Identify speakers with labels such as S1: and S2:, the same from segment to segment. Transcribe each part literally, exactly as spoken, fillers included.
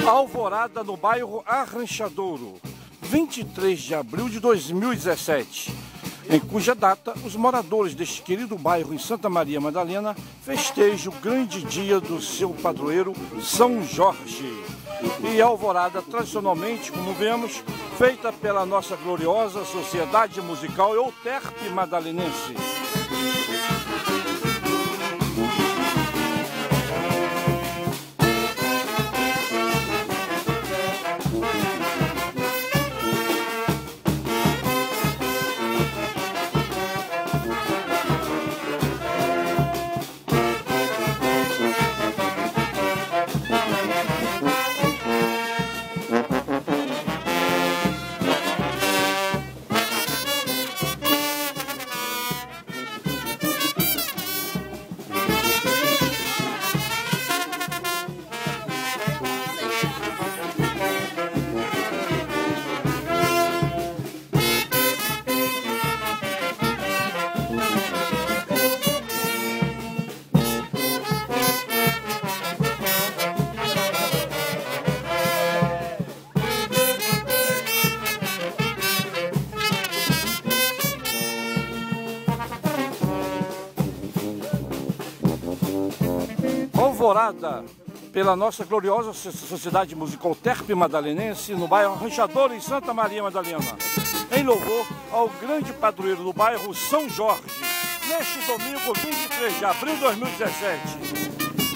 S1: Alvorada no bairro Arranchadouro, vinte e três de abril de dois mil e dezessete, em cuja data os moradores deste querido bairro em Santa Maria Madalena festejam o grande dia do seu padroeiro São Jorge. E a alvorada, tradicionalmente, como vemos, feita pela nossa gloriosa Sociedade Musical Euterpe Madalenense. Alvorada pela nossa gloriosa Sociedade Musical Euterpe Madalenense no bairro Arranchadouro, em Santa Maria Madalena, em louvor ao grande padroeiro do bairro, São Jorge, neste domingo vinte e três de abril de dois mil e dezessete.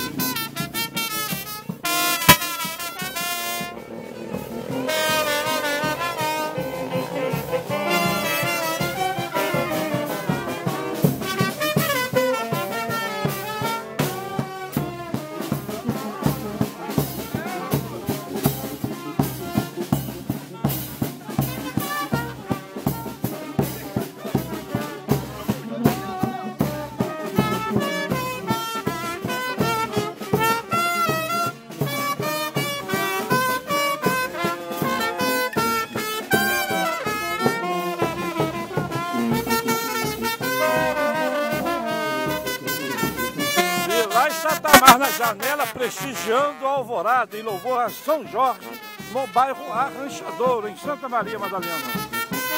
S1: Satamar na janela, prestigiando a alvorada em louvor a São Jorge, no bairro Arranchadouro, em Santa Maria Madalena.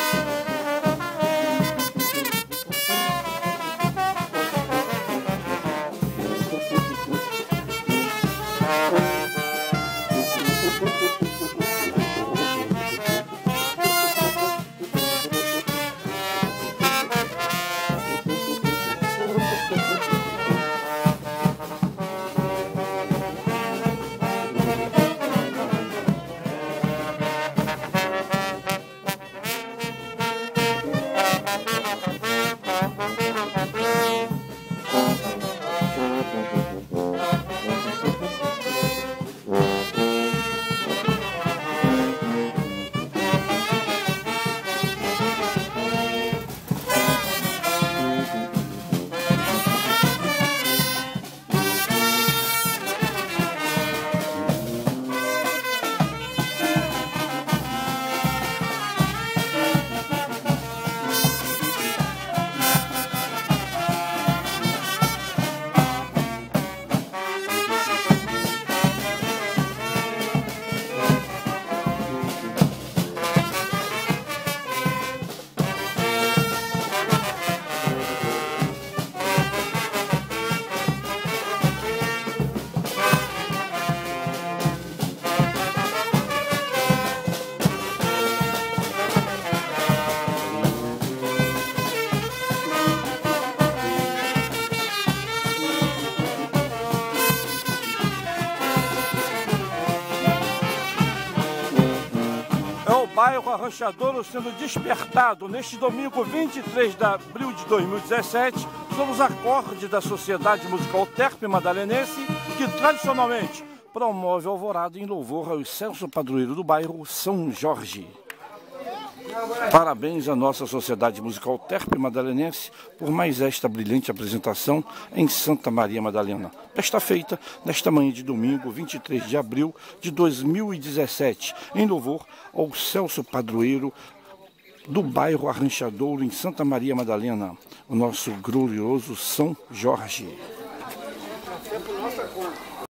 S1: Bairro Arranchadouro sendo despertado neste domingo vinte e três de abril de dois mil e dezessete, sob os acordes da Sociedade Musical Euterpe Madalenense, que tradicionalmente promove a alvorada em louvor ao excelso padroeiro do bairro, São Jorge. Parabéns à nossa Sociedade Musical Euterpe Madalenense por mais esta brilhante apresentação em Santa Maria Madalena. Esta feita nesta manhã de domingo, vinte e três de abril de dois mil e dezessete, em louvor ao excelso padroeiro do bairro Arranchadouro, em Santa Maria Madalena, o nosso glorioso São Jorge.